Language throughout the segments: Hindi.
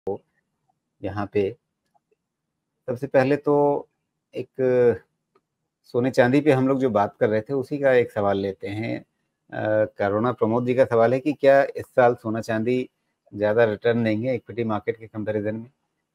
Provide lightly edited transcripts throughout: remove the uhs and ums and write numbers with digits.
यहाँ पे सबसे पहले तो एक सोने चांदी पे हम लोग जो बात कर रहे थे उसी का एक सवाल लेते हैं। करुणा प्रमोद जी का सवाल है कि क्या इस साल सोना चांदी ज़्यादा रिटर्न देंगे इक्विटी मार्केट के कंपैरिजन में?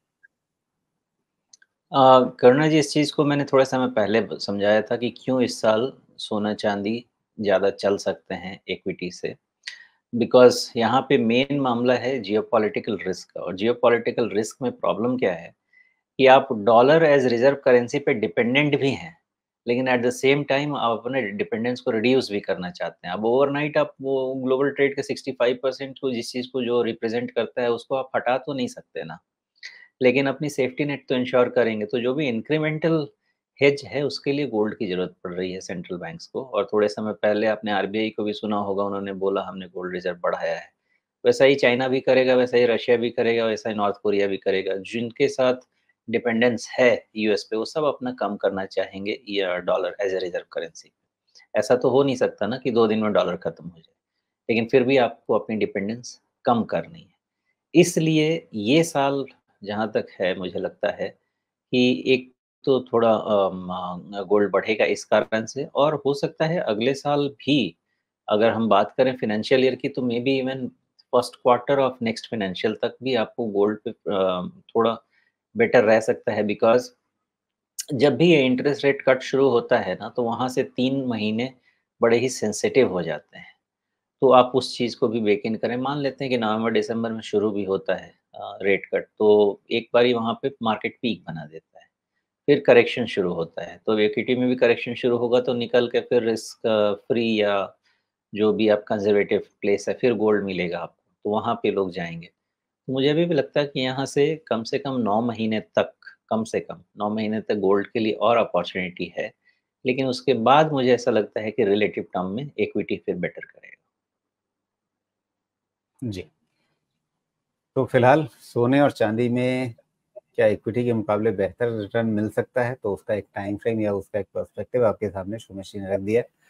करुणा जी, इस चीज़ को मैंने थोड़ा समय पहले समझाया था कि क्यों इस साल सोना चांदी ज़्यादा चल सकते हैं इक्विटी से। बिकॉज़ यहाँ पे मेन मामला है जियोपॉलिटिकल रिस्क का, और जियोपॉलिटिकल रिस्क में प्रॉब्लम क्या है कि आप डॉलर एज़ रिज़र्व करेंसी पे डिपेंडेंट भी हैं, लेकिन एट द सेम टाइम आप अपने डिपेंडेंस को रिड्यूस भी करना चाहते हैं। अब ओवरनाइट आप वो ग्लोबल ट्रेड के 65% को, जिस चीज़ को जो रिप्रेज़ेंट करता है, उसको आप हटा तो नहीं सकते ना। लेकिन अपनी सेफ्टी नेट तो इंश्योर करेंगे, तो जो भी इंक्रीमेंटल हेज है, उसके लिए गोल्ड की ज़रूरत पड़ रही है सेंट्रल बैंक्स को। और थोड़े समय पहले आपने आरबीआई को भी सुना होगा, उन्होंने बोला हमने गोल्ड रिज़र्व बढ़ाया है। वैसा ही चाइना भी करेगा, वैसा ही रशिया भी करेगा, वैसा ही नॉर्थ कोरिया भी करेगा। जिनके साथ डिपेंडेंस है यूएस पे, वो सब अपना कम करना चाहेंगे या dollar as a reserve currency. ऐसा तो हो नहीं सकता ना कि 2 दिन में डॉलर खत्म हो जाए। लेकिन फिर भी आपको अपनी डिपेंडेंस कम करनी है। इसलिए ये साल जहाँ तक है, मुझे लगता है कि एक तो थोड़ा गोल्ड बढ़ेगा इस कारण से, और हो सकता है अगले साल भी अगर हम बात करें फाइनेंशियल ईयर की, तो maybe even first quarter of next financial तक भी आपको गोल्ड पे थोड़ा बेटर रह सकता है। बिकॉज़ जब भी ये इंटरेस्ट रेट कट शुरू होता है ना, तो वहाँ से 3 महीने बड़े ही सेंसिटिव हो जाते हैं। तो आप उस चीज़ को भी बेक इन करें। मान लेते हैं कि नवंबर-दिसंबर में शुरू भी होता है रेट कट, तो एक बारी वहाँ पे मार्केट पीक बना देता है। फिर करेक्शन शुरू होता है, तो इक्विटी में भी करेक्शन शुरू होगा, तो निकल के फिर रिस्क फ्री या जो भी आप कंज़र्वेटिव प्लेस है, फिर गोल्ड मिलेगा आपको, तो वहाँ पे लोग जाएँगे। तो मुझे अभी भी लगता है कि यहाँ से कम 9 महीने तक, कम से कम 9 महीने तक गोल्ड के लिए और अपॉर्च्युनिटी है। लेकिन उसके बाद मुझे ऐसा लगता है कि रिलेटिव टर्म में इक्विटी फिर बेटर करेगा। जी। तो फिलहाल सोने और चांदी में क्या इक्विटी के मुकाबले बेहतर रिटर्न मिल सकता है? तो उसका एक टाइम फ्रेम या उसका एक पर्सपेक्टिव आपके सामने सुमेश जी ने रख दिया है।